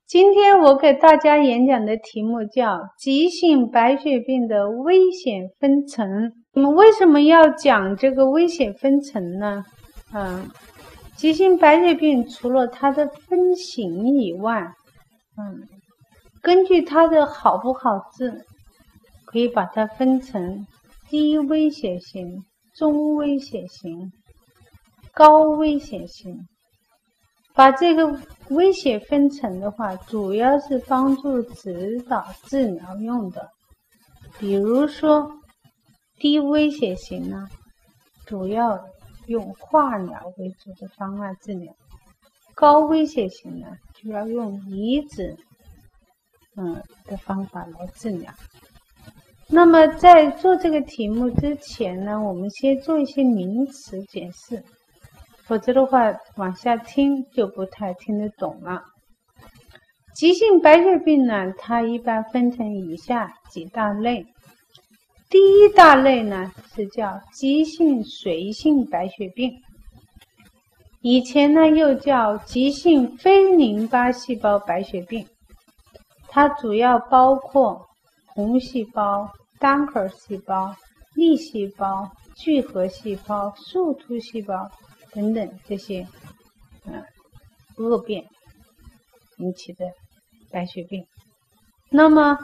今天我给大家演讲的题目叫急性白血病的危险分层。我们为什么要讲这个危险分层呢？急性白血病除了它的分型以外，根据它的好不好治，可以把它分成低危险型、中危险型、高危险型。把这个危险分层的话，主要是帮助指导治疗用的。比如说低危险型呢，主要用化疗为主的方案治疗；高危险型呢，主要用移植的方法来治疗。那么在做这个题目之前呢，我们先做一些名词解释，否则的话往下听就不太听得懂了。急性白血病呢，它一般分成以下几大类。第一大类呢是叫急性髓性白血病，以前呢又叫急性非淋巴细胞白血病。它主要包括红细胞、单核细胞、粒细胞、聚合细胞、树突细胞等等这些恶变引起的白血病。那么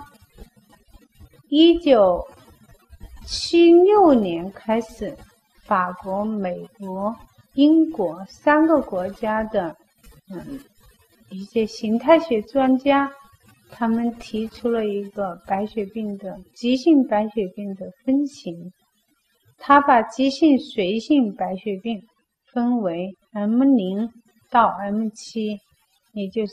1976年开始，法国、美国、英国3个国家的一些形态学专家，他们提出了一个白血病的急性白血病的分型。他把急性髓性白血病分为 M0 到 M7， 也就是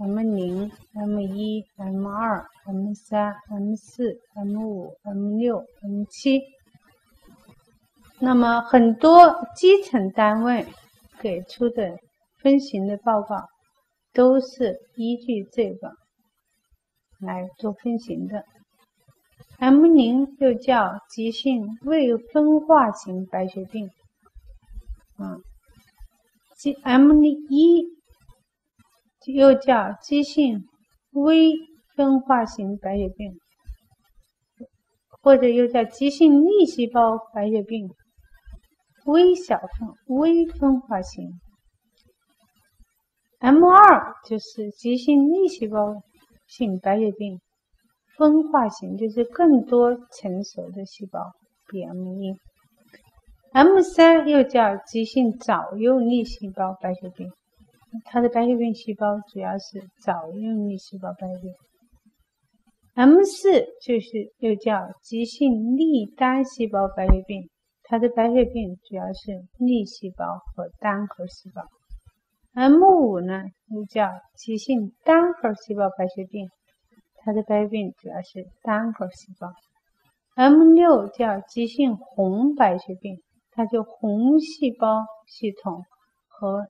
M0、M1、M2、M3、M4、M5、M6、M7。那么很多基层单位给出的分型的报告都是依据这个来做分型的。M0 又叫急性未分化型白血病，M1 又叫急性微分化型白血病，或者又叫急性粒细胞白血病，微分化型。M2 就是急性粒细胞性白血病，分化型就是更多成熟的细胞，比 M1。M3 又叫急性早幼粒细胞白血病，它的白血病细胞主要是早幼粒细胞白血病。M4 就是又叫急性粒单细胞白血病，它的白血病主要是粒细胞和单核细胞。M5 呢又叫急性单核细胞白血病，它的白血病主要是单核细胞。M6 叫急性红白血病，它就红细胞系统和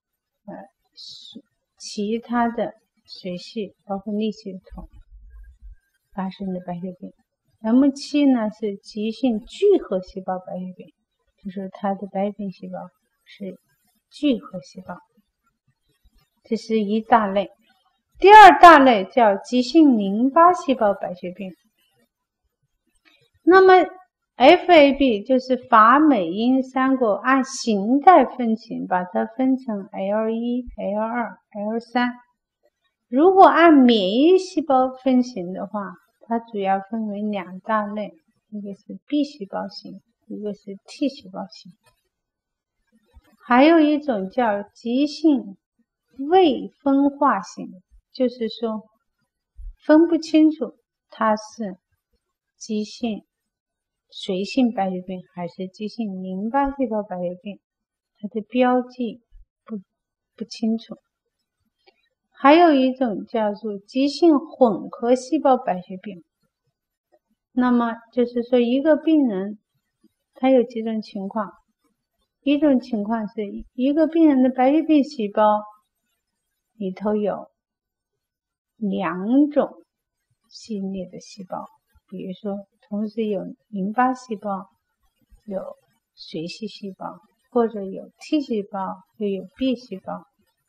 其他的髓系包括粒系统发生的白血病。M7 呢是急性聚合细胞白血病，就是它的白血病细胞是聚合细胞。这是一大类。第二大类叫急性淋巴细胞白血病。那么 FAB 就是法美英3国按形态分型，把它分成 L1、L2、L3。如果按免疫细胞分型的话，它主要分为2大类，一个是 B 细胞型，一个是 T 细胞型。还有一种叫急性未分化型，就是说分不清楚它是急性髓性白血病还是急性淋巴细胞白血病，它的标记不清楚。还有一种叫做急性混合细胞白血病，那么就是说一个病人他有几种情况，一种情况是一个病人的白血病细胞里头有2种系列的细胞，比如说同时有淋巴细胞，有髓系细胞，或者有 T 细胞又有 B 细胞，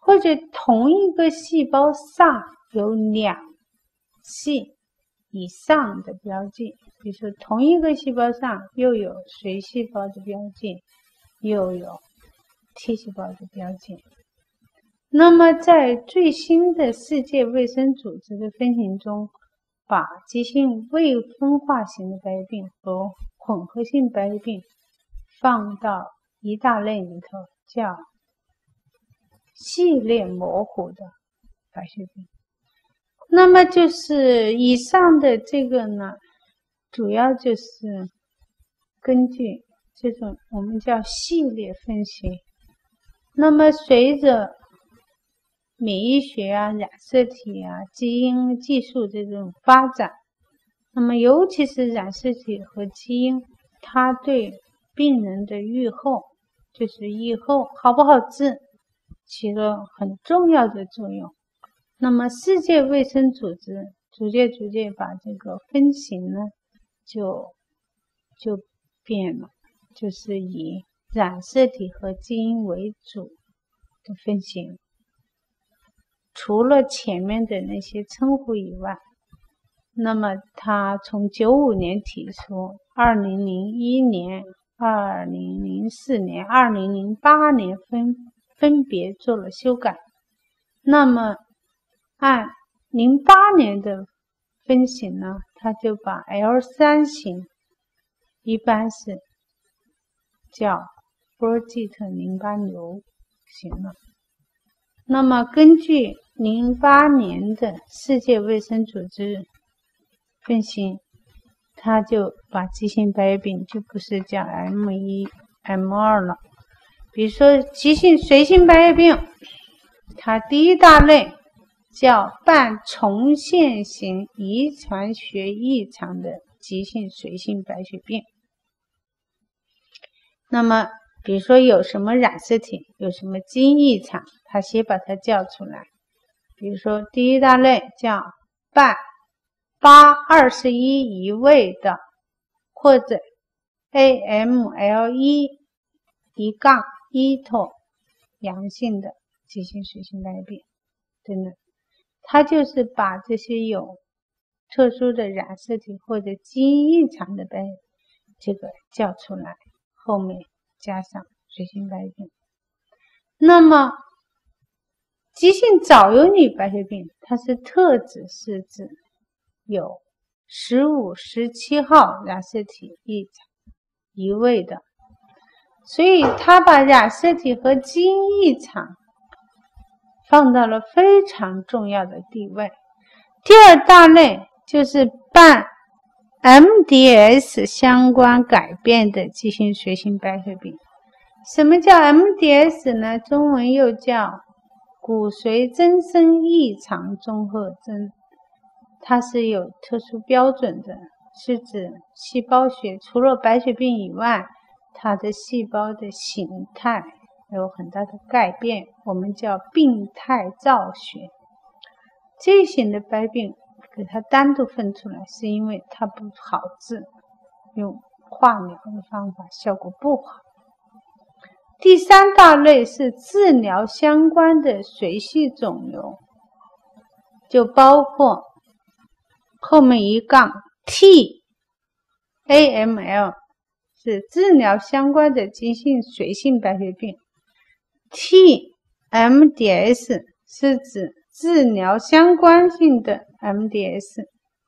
或者同一个细胞上有2系以上的标记，比如说同一个细胞上又有髓细胞的标记，又有 T 细胞的标记。那么在最新的世界卫生组织的分型中，把急性未分化型的白血病和混合性白血病放到一大类里头，叫系列模糊的白血病。那么就是以上的这个呢，主要就是根据这种我们叫系列分析。那么随着免疫学啊、染色体啊、基因技术这种发展，那么尤其是染色体和基因，它对病人的预后，就是以后好不好治，起了很重要的作用。那么世界卫生组织逐渐把这个分型呢就变了，就是以染色体和基因为主的分型。除了前面的那些称呼以外，那么他从95年提出，2001年、2004年、2008年分别做了修改。那么按08年的分型呢，他就把 L3 型一般是叫波济特淋巴瘤型了。那么根据08年的世界卫生组织分型，他就把急性白血病就不是叫 M1、M2 了。比如说急性髓性白血病，它第一大类叫半重现型遗传学异常的急性髓性白血病。那么比如说有什么染色体，有什么基因异常，他先把它叫出来。比如说第一大类叫半821移位的，或者 AML1 1头阳性的急性髓性白血病等等。它就是把这些有特殊的染色体或者基因异常的这个叫出来，后面加上髓性白血病。那么急性早幼女白血病，它是特指是指有15、17号染色体异常移位的，所以它把染色体和基因异常放到了非常重要的地位。第二大类就是伴 MDS 相关改变的急性髓性白血病。什么叫 MDS 呢？中文又叫骨髓增生异常综合征，它是有特殊标准的，是指细胞学除了白血病以外，它的细胞的形态有很大的改变，我们叫病态造血。这一型的白病给它单独分出来，是因为它不好治，用化疗的方法效果不好。第三大类是治疗相关的髓系肿瘤，就包括后面一杠 T AML 是治疗相关的急性髓性白血病， T MDS 是指治疗相关性的 MDS，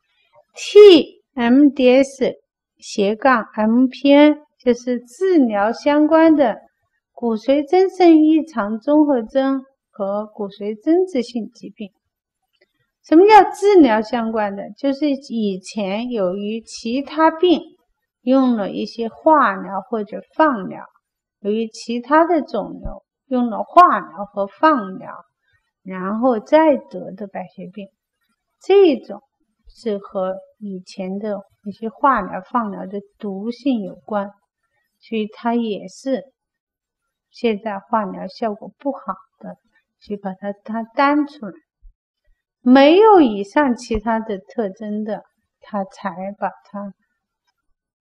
T MDS斜杠 MPN 就是治疗相关的骨髓增生异常综合征和骨髓增殖性疾病。什么叫治疗相关的？就是以前由于其他病用了一些化疗或者放疗，由于其他的肿瘤用了化疗和放疗，然后再得的白血病，这种是和以前的一些化疗放疗的毒性有关，所以它也是现在化疗效果不好的，所以把它单出来。没有以上其他的特征的，它才把它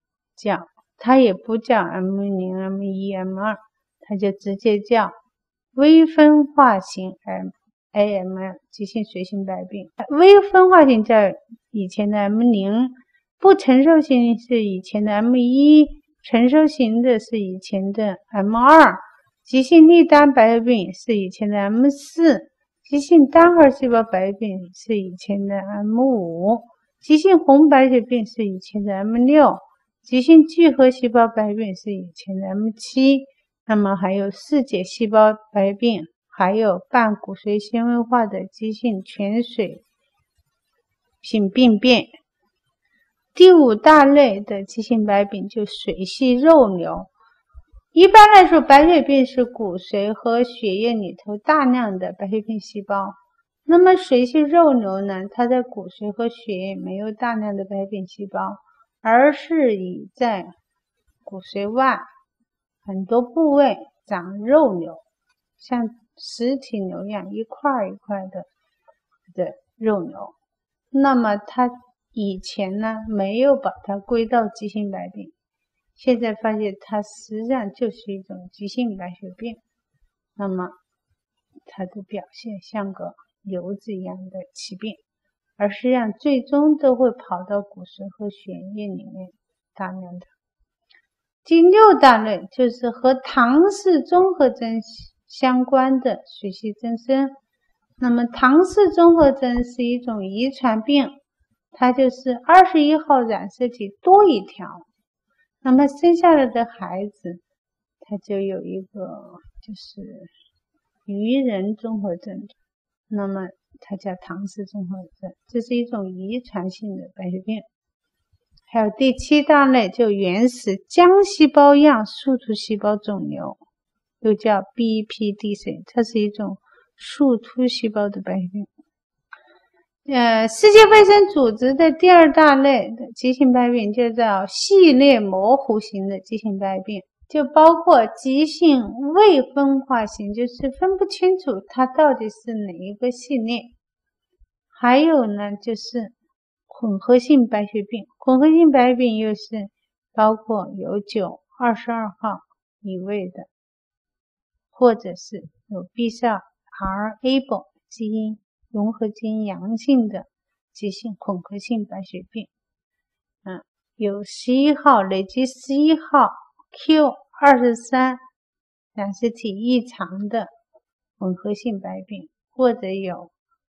叫，它也不叫 M0、M1、M2，它就直接叫微分化型 AML 急性髓性白变。微分化型叫以前的 M0， 不承受型是以前的 M1， 承受型的是以前的 M2， 急性粒单白血病是以前的 M4， 急性单核细胞白血病是以前的 M5， 急性红白血病是以前的 M6， 急性聚合细胞白血病是以前的 M7， 那么还有四解细胞白血病，还有半骨髓纤维化的急性全髓性病变。第5大类的急性白病就髓系肉瘤。一般来说，白血病是骨髓和血液里头大量的白血病细胞。那么髓系肉瘤呢，它在骨髓和血液没有大量的白血病细胞，而是以在骨髓外很多部位长肉瘤，像实体瘤一样一块一块的肉瘤。那么它以前呢没有把它归到急性白病，现在发现它实际上就是一种急性白血病。那么它的表现像个瘤子一样的起病，而实际上最终都会跑到骨髓和血液里面大量的。第6大类就是和唐氏综合征相关的髓系增生。那么唐氏综合征是一种遗传病，它就是21号染色体多一条，那么生下来的孩子他就有一个就是愚人综合症，那么它叫唐氏综合征，这是一种遗传性的白血病。还有第7大类就原始浆细胞样树突细胞肿瘤，又叫 BPDC， 它是一种树突细胞的白血病。世界卫生组织的第2大类的急性白病就叫系列模糊型的急性白病，就包括急性未分化型，就是分不清楚它到底是哪一个系列。还有呢就是混合性白血病，混合性白血病又是包括有9、22号一位的，或者是有 BCR-ABL 基因融合基因阳性的急性混合性白血病。有11号累积11号 Q23 染色体异常的混合性白病，或者有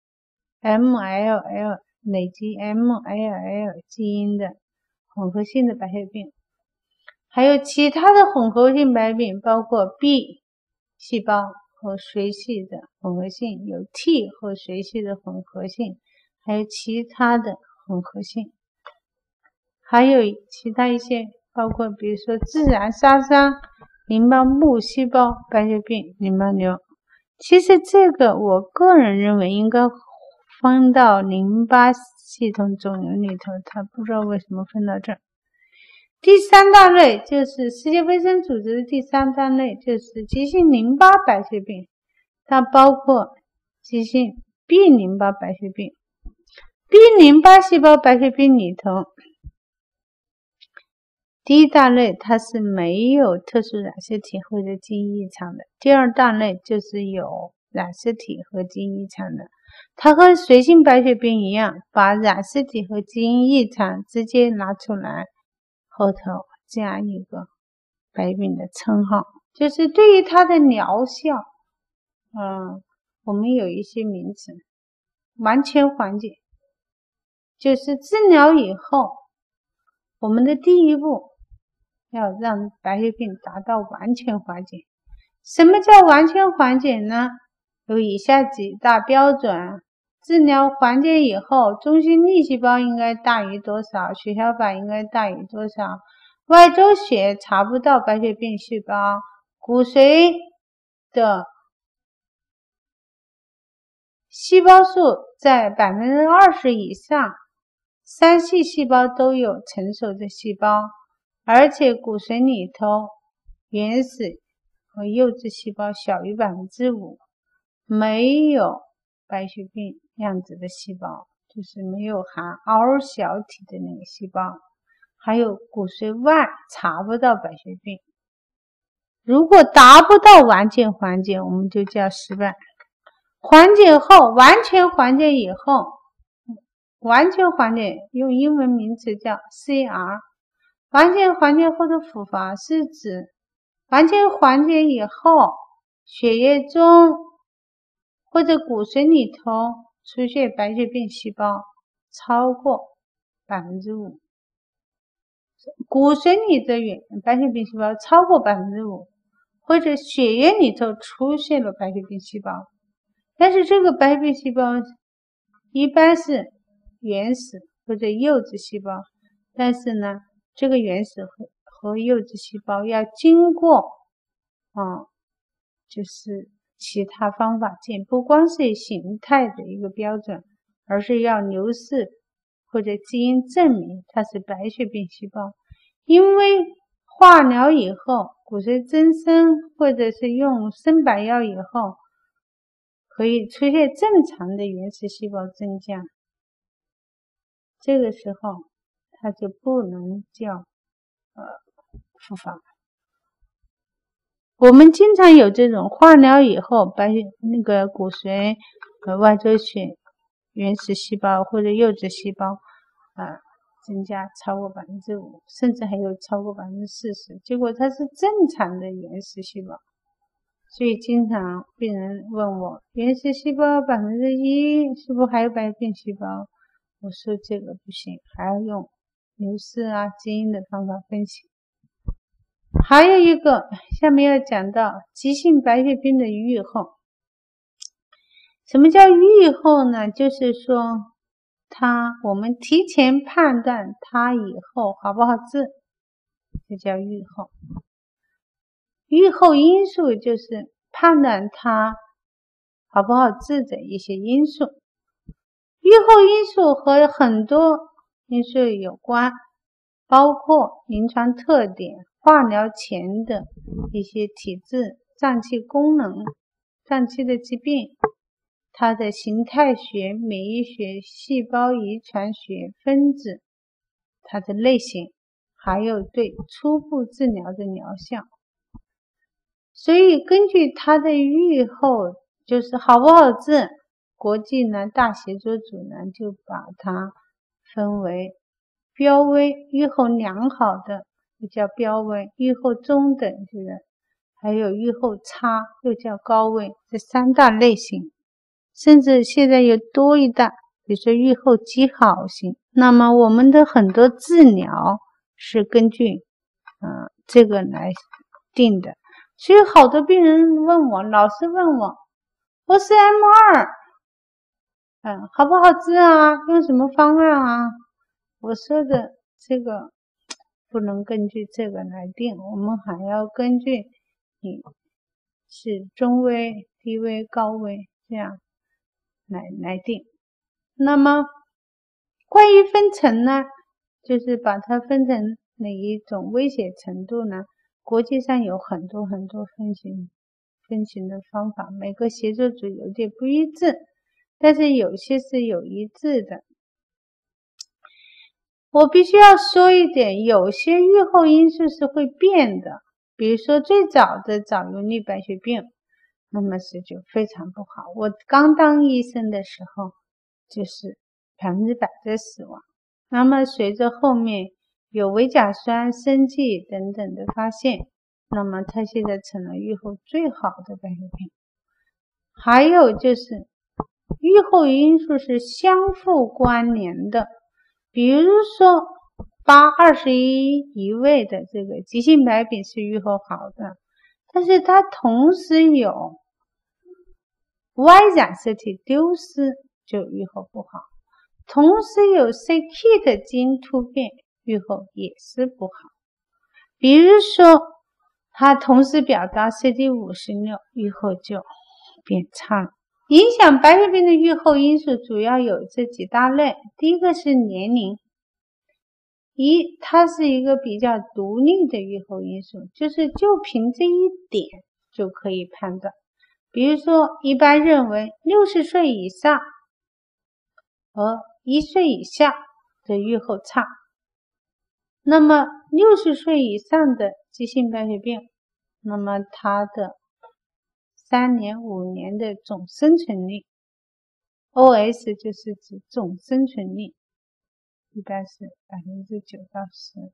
MLL 累积 MLL 基因的混合性的白血病。还有其他的混合性白病，包括 B 细胞和髓系的混合性，有 T 和髓系的混合性，还有其他的混合性，还有其他一些包括比如说自然杀伤淋巴木细胞白血病、淋巴瘤。其实这个我个人认为应该分到淋巴系统肿瘤里头，它不知道为什么分到这儿。第3大类就是世界卫生组织的第3大类，就是急性淋巴白血病，它包括急性 B 淋巴白血病。B 淋巴细胞白血病里头，第1大类它是没有特殊染色体或者基因异常的，第2大类就是有染色体和基因异常的。它和髓性白血病一样，把染色体和基因异常直接拿出来，后头加一个白病的称号。就是对于它的疗效，我们有一些名词，完全缓解，就是治疗以后，我们的第一步要让白血病达到完全缓解。什么叫完全缓解呢？有以下几大标准。治疗缓解以后，中心粒细胞应该大于多少，血小板应该大于多少，外周血查不到白血病细胞，骨髓的细胞数在 20% 以上，3系细胞都有成熟的细胞，而且骨髓里头原始和幼稚细胞小于 5%， 没有白血病样子的细胞，就是没有含 R 小体的那个细胞，还有骨髓外查不到白血病。 如果达不到完全缓解，我们就叫失败。缓解后，完全缓解以后，完全缓解用英文名词叫 CR。完全缓解后的复发是指完全缓解以后，血液中或者骨髓里头出现白血病细胞超过 5%， 骨髓里的白血病细胞超过 5%， 或者血液里头出现了白血病细胞，但是这个白血病细胞一般是原始或者幼稚细胞，但是呢，这个原始和幼稚细胞要经过就是其他方法见，不光是形态的一个标准，而是要流式或者基因证明它是白血病细胞。因为化疗以后，骨髓增生或者是用生白药以后，可以出现正常的原始细胞增加，这个时候它就不能叫复发。我们经常有这种化疗以后那个骨髓外周血原始细胞或者幼稚细胞增加超过 5%， 甚至还有超过 40%， 结果它是正常的原始细胞。所以经常病人问我，原始细胞 1%是不是还有白血病细胞？我说这个不行，还要用流式基因的方法分析。还有一个，下面要讲到急性白血病的预后。什么叫预后呢？就是说我们提前判断它以后好不好治，这叫预后。预后因素就是判断它好不好治的一些因素。预后因素和很多因素有关，包括临床特点、化疗前的一些体质、脏器功能、脏器的疾病、它的形态学、免疫学、细胞遗传学、分子、它的类型，还有对初步治疗的疗效。所以根据它的预后就是好不好治，国际呢大协作组呢就把它分为标危、预后良好的又叫标危，预后中等还有预后差又叫高危，这3大类型。甚至现在又多一大，比如说预后极好型。那么我们的很多治疗是根据这个来定的。所以好多病人问我，老是问我，OCM2好不好治啊？用什么方案啊？我说的这个不能根据这个来定，我们还要根据你是中危、低危、高危这样来定。那么关于分层呢，就是把它分成哪一种危险程度呢？国际上有很多分型的方法，每个协作组有点不一致，但是有些是有一致的。我必须要说一点，有些预后因素是会变的，比如说最早的早溶粒白血病，那么是就非常不好。我刚当医生的时候就是100%的死亡。那么随着后面有维甲酸、生技等等的发现，那么它现在成了预后最好的白血病。还有就是预后因素是相互关联的，比如说821一位的这个急性白血病是预后好的，但是它同时有 Y 染色体丢失就预后不好，同时有 c-KIT 基因突变，预后也是不好。比如说它同时表达 CD56，预后就变差了。影响白血病的预后因素主要有这几大类。第一个是年龄，它是一个比较独立的预后因素，就是就凭这一点就可以判断。比如说一般认为60岁以上和1岁以下的预后差，那么60岁以上的急性白血病那么它的3年、5年的总生存率 ，OS 就是指总生存率，一般是9%到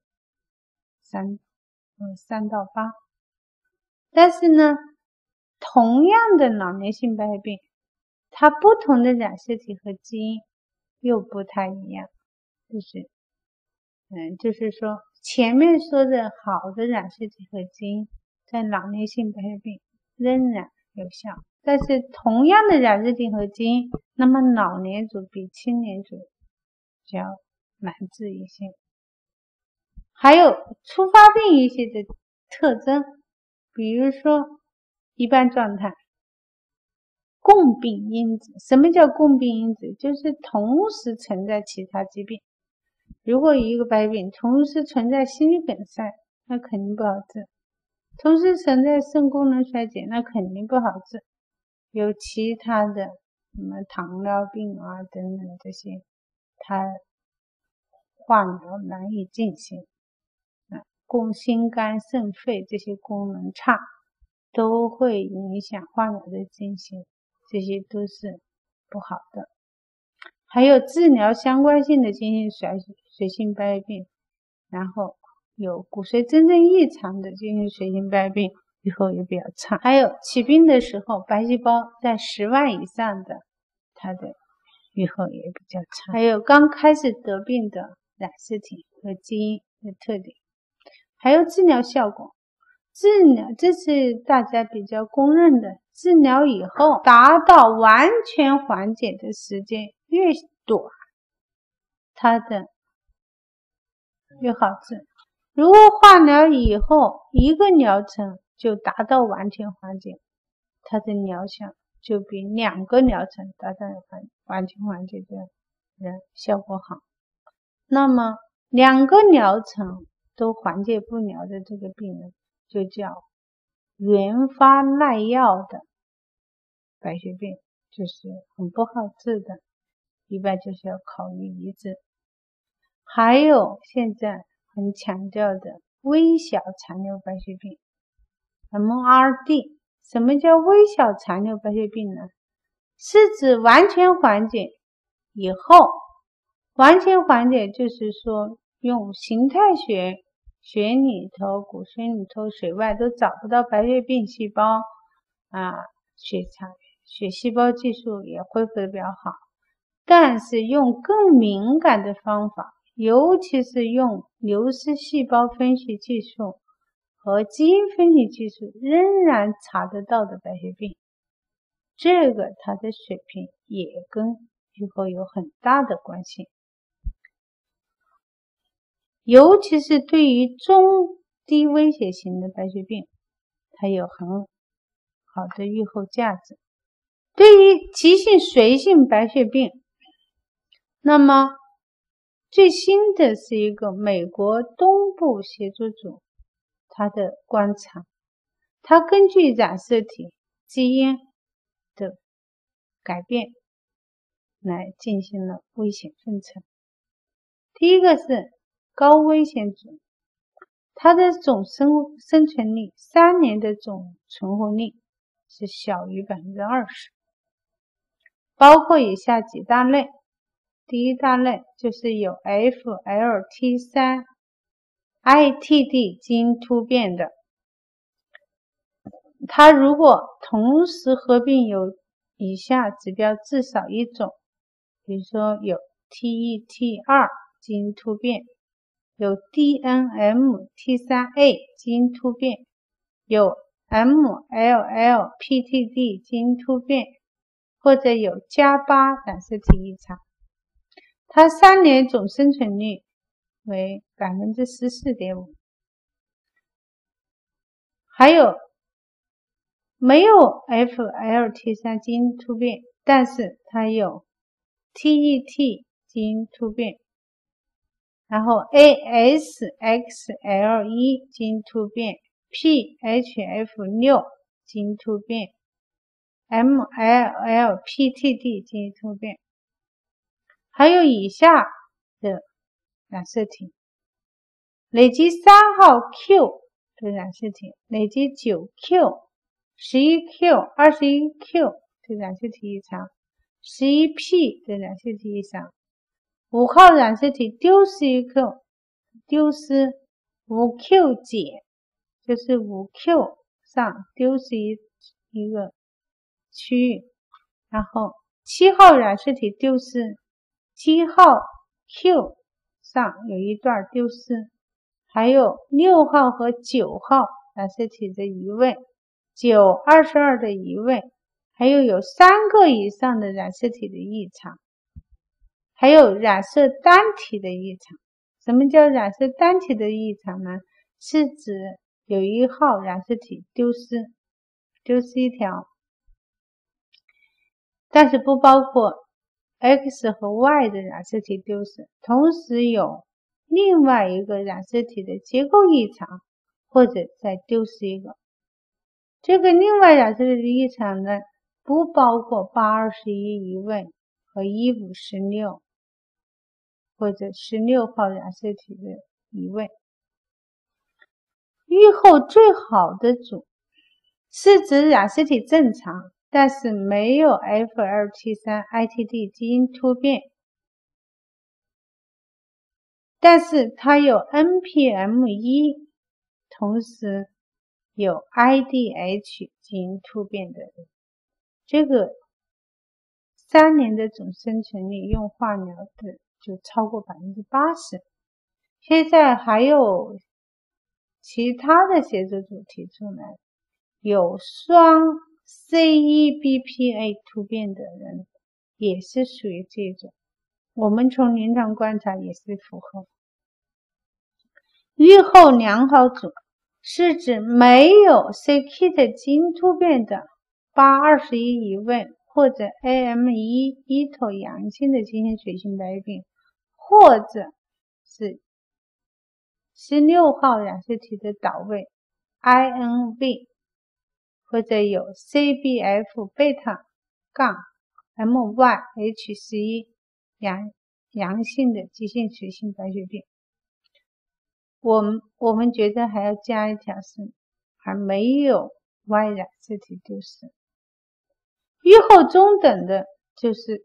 3到8。但是呢，同样的老年性白血病，它不同的染色体和基因又不太一样，就是说前面说的好的染色体和基因在老年性白血病仍然有效，但是同样的染色体和基因，那么老年组比青年组比较难治一些。还有触发病一些的特征，比如说一般状态，共病因子。什么叫共病因子？就是同时存在其他疾病。如果一个白血病同时存在心肌梗塞，那肯定不好治；同时存在肾功能衰竭，那肯定不好治。有其他的什么糖尿病啊等等这些，它化疗难以进行。心肝肾肺这些功能差，都会影响化疗的进行，这些都是不好的。还有治疗相关性的进行髓性白血病，然后有骨髓增生异常的进行髓性白血病，预后也比较差。还有起病的时候白细胞在10万以上的，它的预后也比较差。还有刚开始得病的染色体和基因的特点。还有治疗效果，这是大家比较公认的，治疗以后达到完全缓解的时间越短，它的越好治。如果化疗以后1个疗程就达到完全缓解，它的疗效就比2个疗程达到完全缓解的人效果好。那么2个疗程都缓解不了的这个病人，就叫原发耐药的白血病，就是很不好治的，一般就是要考虑移植。还有现在很强调的微小残留白血病 MRD。 什么叫微小残留白血病呢？是指完全缓解以后，完全缓解就是说用形态学血里头、骨髓里头、水外都找不到白血病细胞血细胞技术也恢复的比较好，但是用更敏感的方法，尤其是用流失细胞分析技术和基因分析技术仍然查得到的白血病，这个它的水平也跟预后有很大的关系。尤其是对于中低危险型的白血病，它有很好的预后价值。对于急性髓性白血病，那么最新的是一个美国东部协作组它的观察，它根据染色体基因的改变来进行了危险分层。第一个是高危险组，它的总生存率3年的总存活率是小于 20%， 包括以下几大类。第一大类就是有 FLT3 ITD 基因突变的，它如果同时合并有以下指标至少一种，比如说有 TET2 基因突变，有 DNMT3A 基因突变，有 MLL-PTD 基因突变，或者有JA8 染色体异常，它3年总生存率为 14.5%。 还有没有 FLT3 基因突变，但是它有 TET 基因突变，然后 ASXL1 基因突变， PHF6 基因突变， MLL-PTD 基因突变，还有以下的染色体累积3号 Q 的染色体，累计 9Q、11Q、21Q 的染色体异常， 11P 的染色体异常，5号染色体丢失一 Q， 丢失 5Q 减，就是 5Q 上丢失一个区域，然后7号染色体丢失，7号 Q 上有一段丢失，还有6号和9号染色体的移位，9、22的移位，还有3个以上的染色体的异常，还有染色单体的异常。什么叫染色单体的异常呢？是指有1号染色体丢失一条，但是不包括 X 和 Y 的染色体丢失，同时有另外一个染色体的结构异常，或者再丢失一个。这个另外染色体的异常呢，不包括821移位和1516或者16号染色体的移位。预后最好的组是指染色体正常，但是没有 FLT3-ITD 基因突变，但是它有 NPM1， 同时有 IDH 基因突变的人，这个3年的总生存率用化疗的就超过 80%。 现在还有其他的协作组提出来，有双 C1BPA 突变的人也是属于这种，我们从临床观察也是符合。预后良好组是指没有 c-KIT 基因突变的821移位或者 AME 头阳性的急性血性白血病，或者是16号染色体的倒位 INV， 或者有 CBF 贝塔杠 MYH11 阳性的急性血性白血病。我们觉得还要加一条是还没有 Y 染色体丢失。预后中等的就是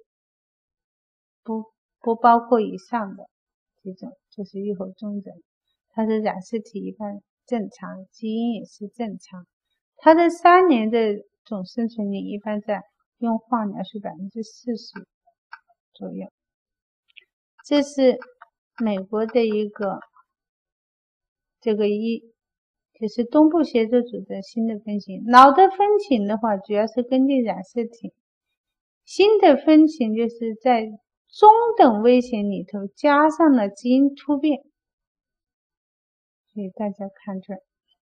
不包括以上的这种，就是预后中等，它的染色体一般正常，基因也是正常，它的3年的总生存率一般在用化疗是 40% 左右。这是美国的一个就是东部协作组的新的分型。老的分型的话主要是根据染色体，新的分型就是在中等危险里头加上了基因突变，所以大家看这儿，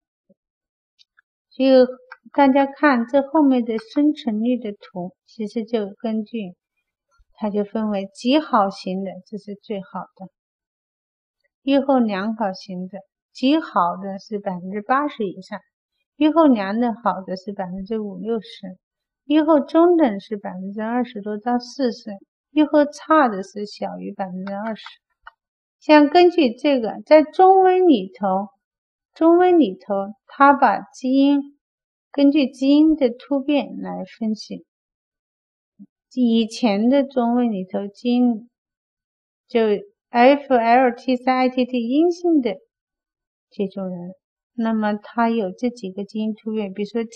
所以大家看这后面的生存率的图，其实就根据它就分为极好型的，这是最好的，预后良好型的，极好的是 80% 以上，预后良的好的是 50-60%， 预后中等是 20多到40%， 预后差的是小于 20%。 像根据这个在中温里头它把基因根据基因的突变来分析，以前的中温里头基因就 FLT3-ITD 阴性的这种人，那么他有这几个基因突变，比如说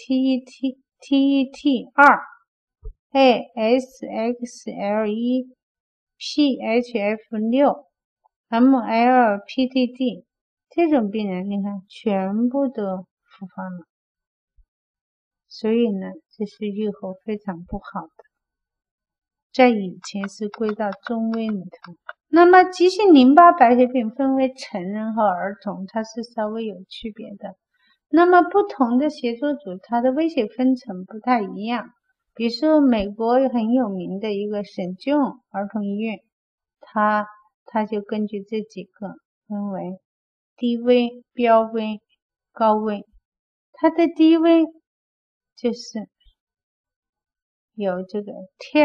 TET2、ASXL1、PHF6、MLPTD， 这种病人你看全部都复发了，所以呢这是预后非常不好的，在以前是归到中危里头。那么急性淋巴白血病分为成人和儿童，它是稍微有区别的。那么不同的协作组它的危险分层不太一样，比如说美国很有名的一个省john儿童医院，它就根据这几个分为低危、标危、高危。它的低危就是有这个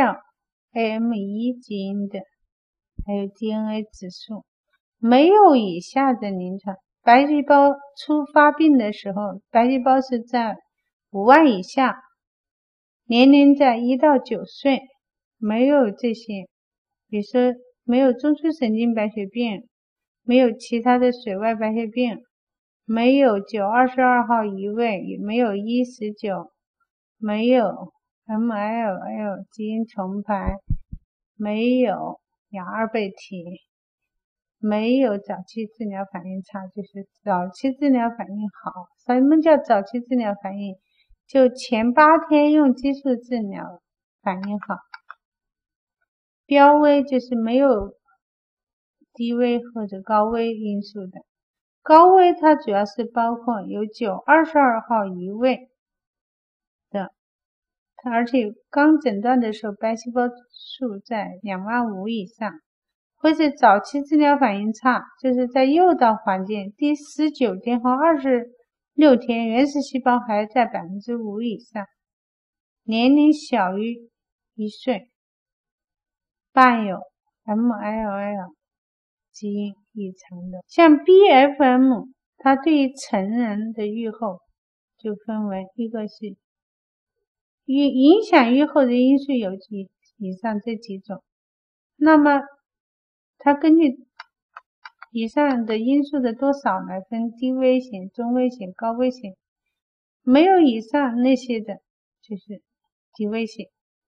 TEL、AME 基因的，还有 DNA 指数，没有以下的临床白细胞初发病的时候，白细胞是在5万以下，年龄在1到9岁，没有这些，比如说没有中枢神经白血病，没有其他的水外白血病，没有922号移位，也没有E19，没有 MLL 基因重排，没有氧二倍体，没有早期治疗反应差，就是早期治疗反应好。什么叫早期治疗反应？就前8天用激素治疗反应好。标危就是没有低危或者高危因素的。高危它主要是包括有922号移位的，而且刚诊断的时候白细胞数在25000以上，或者早期治疗反应差，就是在诱导环境第19天和26天原始细胞还在5%以上，年龄小于1岁，伴有 MLL 基因异常的。像 BFM 它对于成人的预后就分为一个是影响预后的因素有以上这几种，那么它根据以上的因素的多少来分低危险、中危险、高危险，没有以上那些的就是低危险。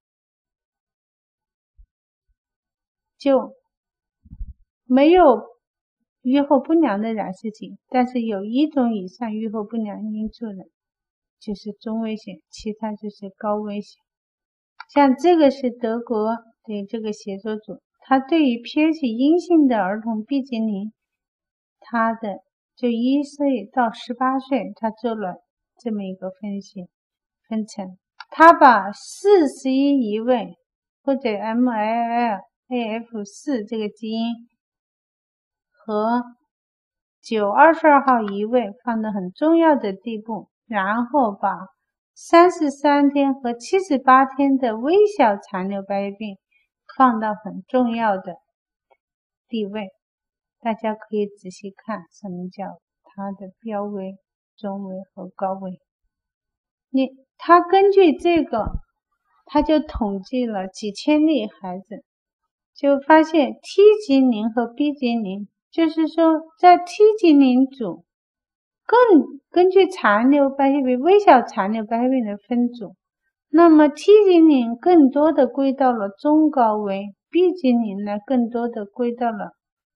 就没有预后不良的染色体，但是有一种以上预后不良因素的就是中危险，其他就是高危险。像这个是德国的这个协作组，他对于 pH 阴性的儿童 B 精灵，他的就1岁到18岁，他做了这么一个分层，他把41移位或者 MLL-AF4 这个基因和922号移位放得很重要的地步，然后把33天和78天的微小残留白血病放到很重要的地位。大家可以仔细看什么叫它的标危、中危和高危。他根据这个，他就统计了几千例孩子，就发现 T 精灵和 B 精灵，就是说在 T 精灵组根据残留白血病、微小残留白血病的分组，那么 T 精灵更多的归到了中高危， B 精灵呢更多的归到了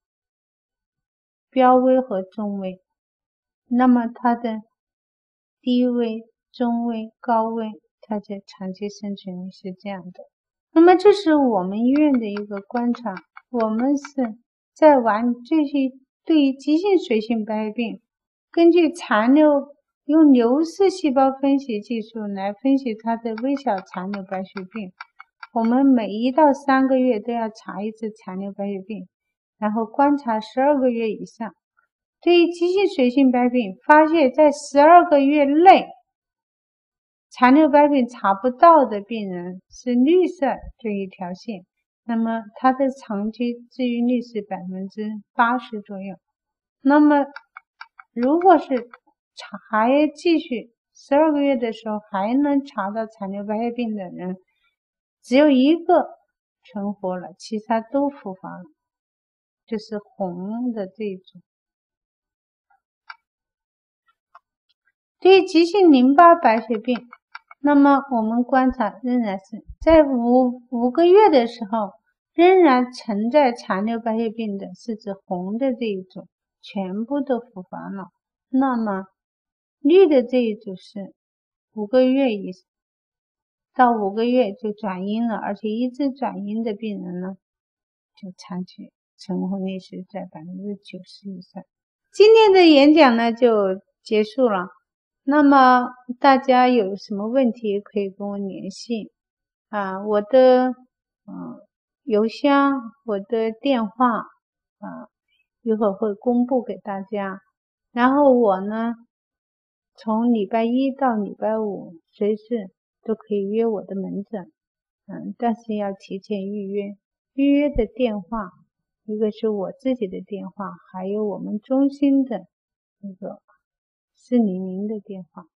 标危和中危。那么它的低危、中危、高危，它的长期生存率是这样的。那么这是我们医院的一个观察，我们是在对于急性髓性白血病，根据残留用流式细胞分析技术来分析它的微小残留白血病。我们每1到3个月都要查一次残留白血病，然后观察12个月以上。对于急性髓性白血病，发现在12个月内残留白血病查不到的病人是绿色这一条线，那么它的长期治愈率是80%左右。那么如果是还继续12个月的时候还能查到残留白血病的人，只有1个存活了，其他都复发了，就是红的这一种。对于急性淋巴白血病，那么我们观察仍然是在5个月的时候，仍然存在残留白血病的是指红的这一组，全部都复发了。那么绿的这一组是5个月到5个月就转阴了，而且一直转阴的病人呢，就长期存活率是在90%以上。今天的演讲呢就结束了。那么大家有什么问题可以跟我联系我的邮箱，我的电话一会儿会公布给大家。然后我呢从礼拜一到礼拜五随时都可以约我的门诊，但是要提前预约。预约的电话一个是我自己的电话，还有我们中心的那个400的电话。